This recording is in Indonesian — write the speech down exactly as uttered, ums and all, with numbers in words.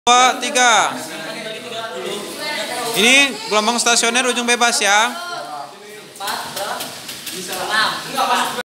Dua, tiga. Ini gelombang stasioner ujung bebas ya.